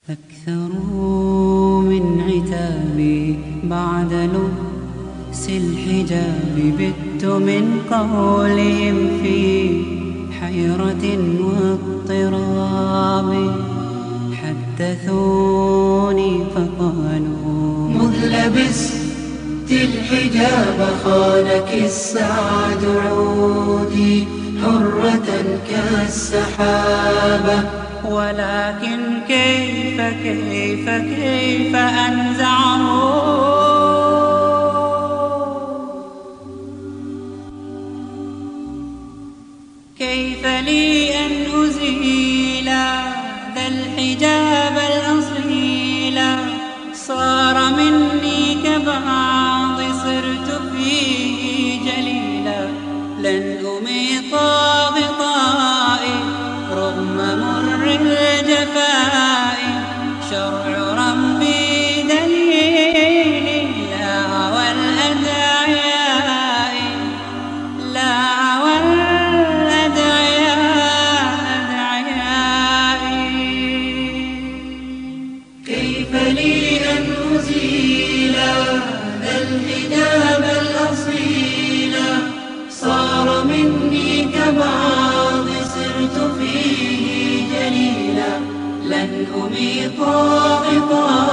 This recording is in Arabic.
أكثروا من عتابي بعد لبس الحجاب، بت من قولهم في حيرة واضطراب. حدثوني فقالوا مذ لبست الحجاب خانك السعد، عودي حرة كالسحابة. ولكن كيف أنزعه، كيف لي أن أزيل ذا الحجاب الأصيل. صار مني كبعض صرت فيه جليلا، لن أميط غطائي رغم مر الجفاء. شرع ربي دليلي لا هوى الأدعياء، لا هوى الأدعياء. كيف لي أن أزيل ذا الحجاب الأصيل. صار مني كبعض صرت فيه جليلا، لن أميط غطائي